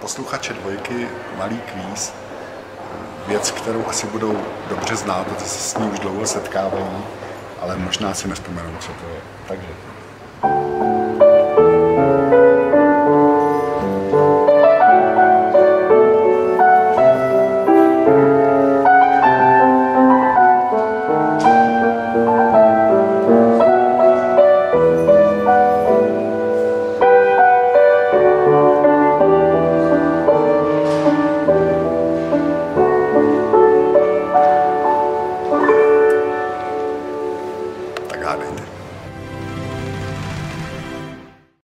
posluchače Dvojky malý kvíz. Věc, kterou asi budou dobře znát, protože se s ní už dlouho setkávají, ale možná si nevzpomenou, co to je. Takže.